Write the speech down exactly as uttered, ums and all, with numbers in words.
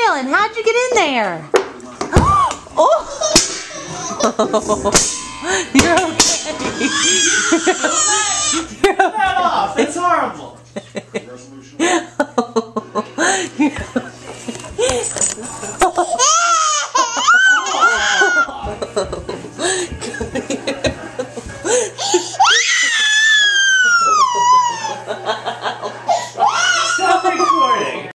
Dylan, how'd you get in there? Oh! You're okay.